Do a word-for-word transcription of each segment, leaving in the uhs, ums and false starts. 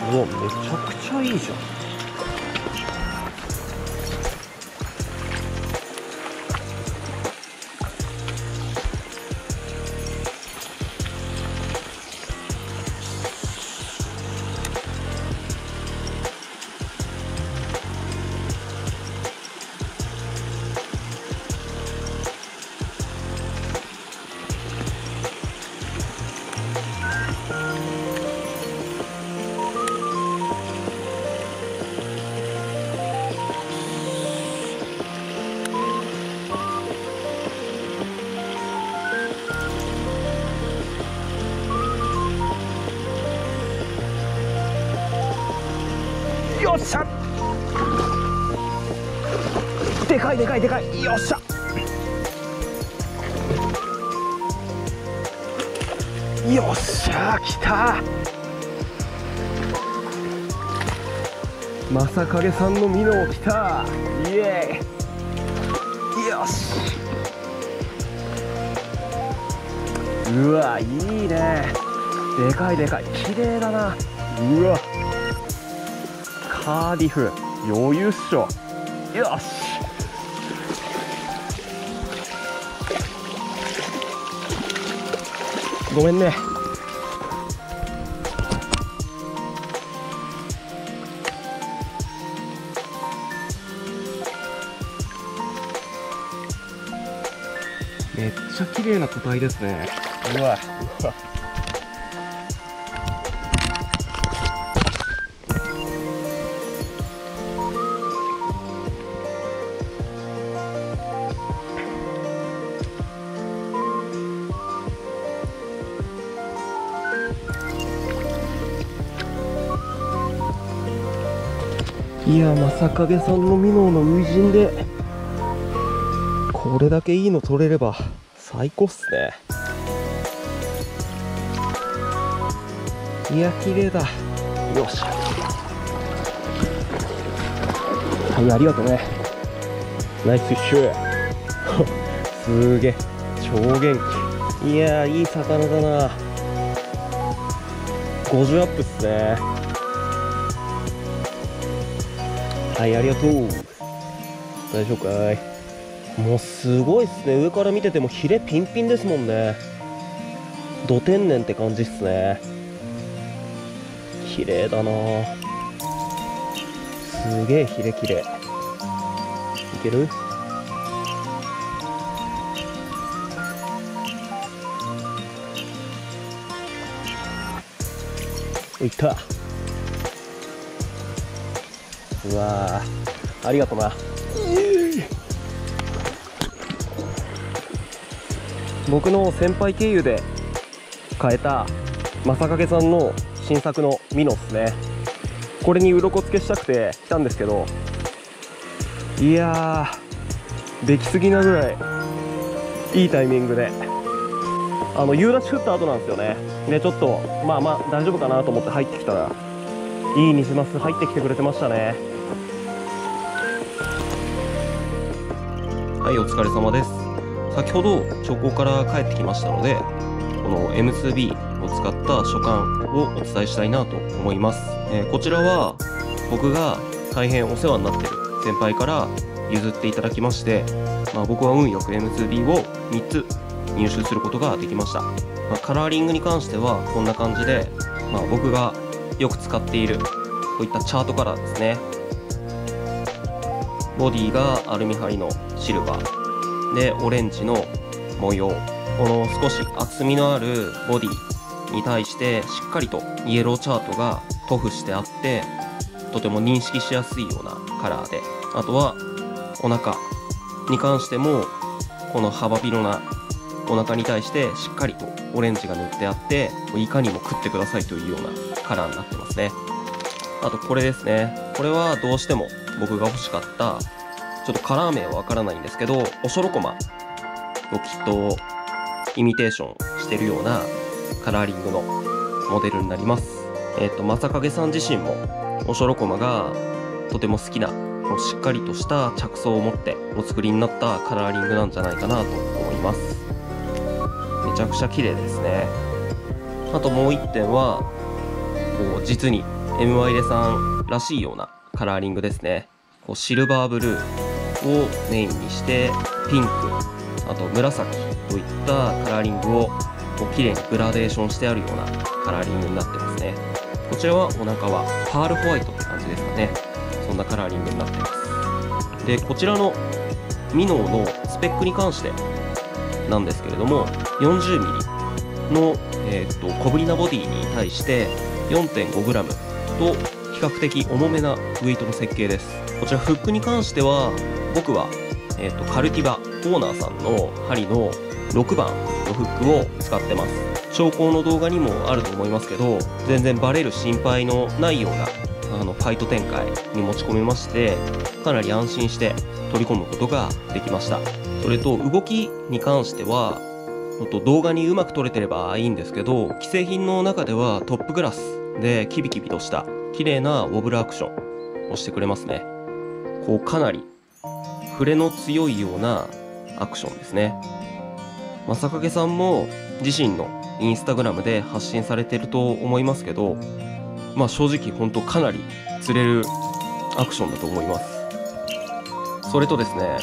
うわ、めちゃくちゃいいじゃん。よっしゃ、でかいでかいでかい、よっしゃ、よっしゃ、来た。正影さんのミノ来た。イエーイ、よし。うわ、いいね、でかいでかい、綺麗だな。うわ、カーディフ余裕っしょ。よし、ごめんね。めっちゃ綺麗な個体ですね。うわ、うわ、いや、正影さんのミノーの初陣でこれだけいいの取れれば最高っすね。いや、綺麗だ。よし、はい、ありがとうね。ナイスフィッシュすげえ、超元気。いやー、いい魚だな。ごじゅうアップっすね。はい、ありがとう。大丈夫かい。もうすごいっすね。上から見ててもヒレピンピンですもんね。ど天然って感じっすね。綺麗だな。すげえヒレ綺麗。いける？お、いった。うわー、ありがとな。僕の先輩経由で買えた正影さんの新作のミノっすね。これに鱗付けしたくて来たんですけど、いやー、できすぎなぐらいいいタイミングで、あの夕立降った後なんですよね。でちょっとまあまあ大丈夫かなと思って入ってきたら、いいニジマス入ってきてくれてましたね。はい、お疲れ様です。先ほど長考から帰ってきましたので、この エムツービー を使った書簡をお伝えしたいなと思います。えー、こちらは僕が大変お世話になっている先輩から譲っていただきまして、まあ、僕は運よく エムツービー をみっつ入手することができました。まあ、カラーリングに関してはこんな感じで、まあ、僕がよく使っているこういったチャートカラーですね。ボディがアルミ張りのシルバーで、オレンジの模様、この少し厚みのあるボディに対してしっかりとイエローチャートが塗布してあって、とても認識しやすいようなカラーで、あとはお腹に関してもこの幅広なお腹に対してしっかりとオレンジが塗ってあって、いかにも食ってくださいというようなカラーになってますね。あとこれですね。これはどうしても僕が欲しかった、ちょっとカラー名はわからないんですけど、おしょろこまをきっとイミテーションしてるようなカラーリングのモデルになります。えっと正影さん自身もおしょろこまがとても好きな、しっかりとした着想を持ってお作りになったカラーリングなんじゃないかなと思います。めちゃくちゃ綺麗ですね。あともう一点は、こう実にエムワイ レさんらしいようなカラーリングですね。こうシルバーブルーをメインにしてピンク、あと紫といったカラーリングをこう綺麗にグラデーションしてあるようなカラーリングになってますね。こちらはお腹はパールホワイトって感じですかね。そんなカラーリングになってます。でこちらのミノーのスペックに関してなんですけれども、 よんじゅうミリ の、えー、と小ぶりなボディに対して よんてんごグラム と比較的重めなウェイトの設計です。こちらフックに関しては僕は、えー、とカルティバオーナーさんの針のろくばんのフックを使ってます。調光の動画にもあると思いますけど、全然バレる心配のないようなあのファイト展開に持ち込めまして、かなり安心して取り込むことができました。それと動きに関しては動画にうまく撮れてればいいんですけど、既製品の中ではトップグラスでキビキビとした綺麗なウォブルアクションをしてくれますね。こうかなり触れの強いようなアクションですね。正影さんも自身のインスタグラムで発信されてると思いますけど、まあ正直本当かなり釣れるアクションだと思います。それとですね、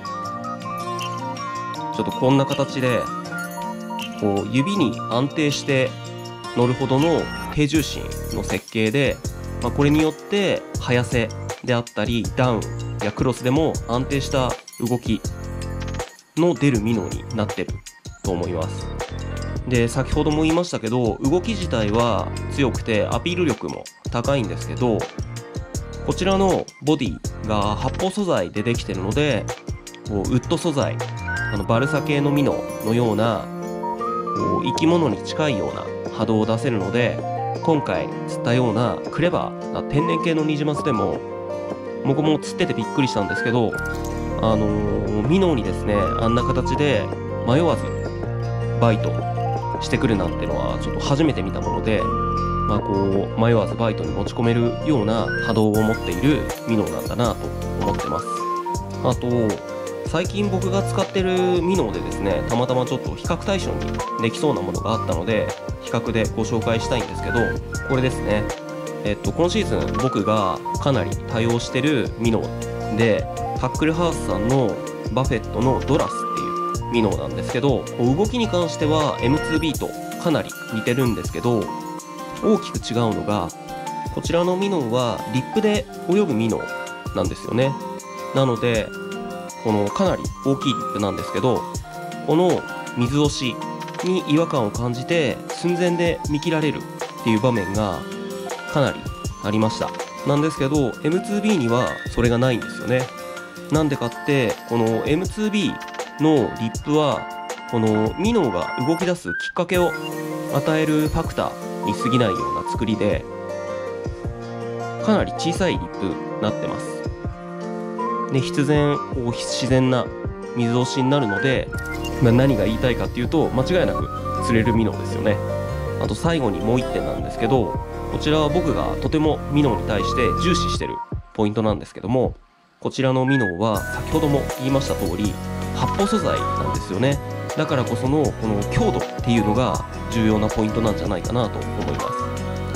ちょっとこんな形でこう指に安定して乗るほどの低重心の設計で、まあ、これによって早瀬であったりダウンやクロスでも安定した動きの出るミノになってると思います。で先ほども言いましたけど、動き自体は強くてアピール力も高いんですけど、こちらのボディが発泡素材でできてるので、こうウッド素材、あのバルサ系のミノのようなこう生き物に近いような波動を出せるので、今回釣ったようなクレバーな天然系のニジマスでも僕も釣っててびっくりしたんですけど、あのー、ミノにですねあんな形で迷わずバイトしてくるなんてのはちょっと初めて見たもので、まあ、こう迷わずバイトに持ち込めるような波動を持っているミノなんだなと思ってます。あと最近僕が使ってるミノでですね、たまたまちょっと比較対象にできそうなものがあったので比較でご紹介したいんですけど、これですね。えっと今シーズン僕がかなり多用してるミノで、タックルハウスさんのバフェットのドラスっていうミノなんですけど、動きに関しては エムツービー とかなり似てるんですけど、大きく違うのがこちらのミノはリップで泳ぐミノなんですよね。なのでこのかなり大きいリップなんですけど、この水押しに違和感を感じて寸前で見切られるっていう場面がかなりありました。なんですけど エムツービー にはそれがないんですよね。なんでかって、この エムツービー のリップはこのミノが動き出すきっかけを与えるファクターに過ぎないような作りで、かなり小さいリップになってます。で必然こう自然な水押しになるので、まあ、何が言いたいかっていうと間違いなく釣れるミノですよね。あと最後にもういってんなんですけど、こちらは僕がとてもミノに対して重視してるポイントなんですけども、こちらのミノは先ほども言いました通り発泡素材なんですよね。だからこそのこの強度っていうのが重要なポイントなんじゃないかなと思います。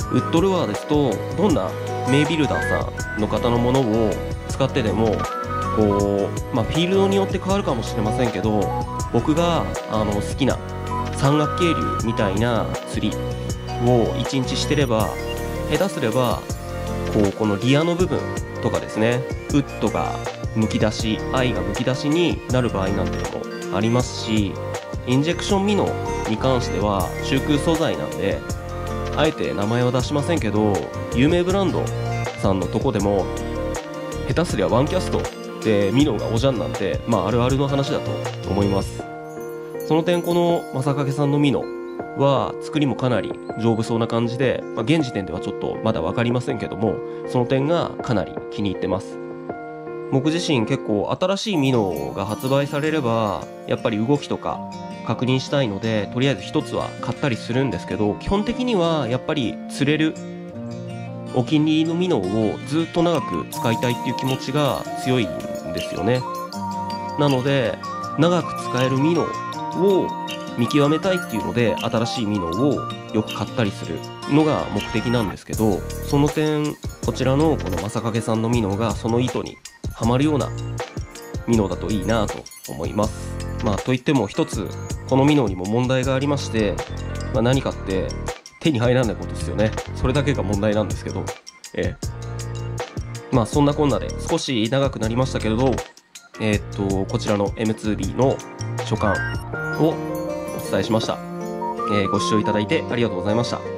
ウッドルアーですとどんな名ビルダーさんの方のものを使ってでもこう、まあ、フィールドによって変わるかもしれませんけど、僕があの好きな三角形流みたいな釣りを一日してれば、下手すればこうこのリアの部分とかですね、ウッドがむき出し、アイがむき出しになる場合なんていうのもありますし、インジェクションミノに関しては中空素材なんで、あえて名前は出しませんけど有名ブランドさんのとこでも下手すりゃワンキャストでミノがおじゃんなんて、まああるあるの話だと思います。その点この正影さんのミノは作りもかなり丈夫そうな感じで、まあ、現時点ではちょっとまだ分かりませんけども、その点がかなり気に入ってます。僕自身結構新しいミノが発売されればやっぱり動きとか確認したいので、とりあえず一つは買ったりするんですけど、基本的にはやっぱり釣れるお気に入りのミノをずっと長く使いたいっていう気持ちが強いんですよね。なので長く使えるミノを見極めたいっていうので新しいミノをよく買ったりするのが目的なんですけど、その点こちらのこの正影さんのミノがその意図にはまるようなミノだといいなと思います。まあといっても一つこのミノにも問題がありまして、まあ、何かって手に入らないことですよね。それだけが問題なんですけど、ええまあそんなこんなで少し長くなりましたけれど、えー、っとこちらの エムツービー の所感をお伝えしました。えー、ご視聴いただいてありがとうございました。